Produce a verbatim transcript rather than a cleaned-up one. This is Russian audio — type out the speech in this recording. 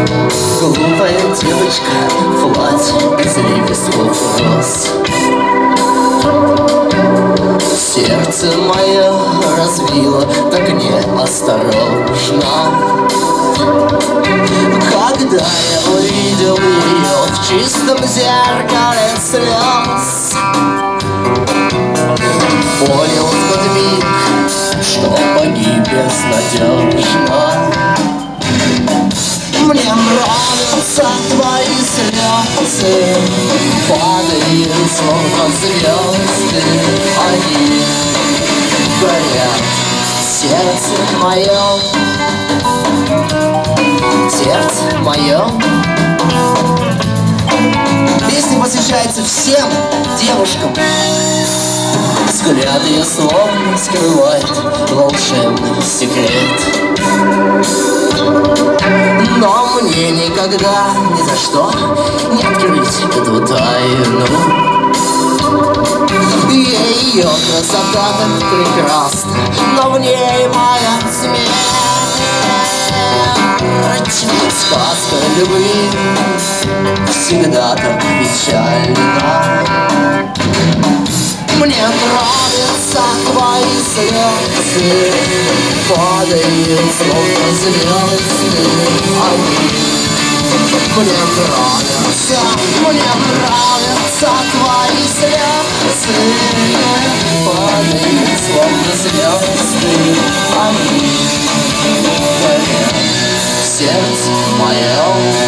Глупая девочка в платье из лепестков роз. Сердце мое разбило так неосторожно, когда я увидел ее в чистом зеркале слез. Понял в тот миг, что погиб безнадежно. Мне нравятся твои слезы, падают словно звезды. Они горят в сердце моем, сердце моем. Песня посвящается всем девушкам. Взгляд ее словно скрывает волшебный секрет. Но мне никогда, ни за что не открыть эту тайну. Ее красота так прекрасна, но в ней моя смерть. Сказка любви всегда так печальна. Мне нравятся твои слезы, падают словно звезды. Они мне нравятся, мне нравятся твои слезы, падают словно звезды. Они горят в сердце моем.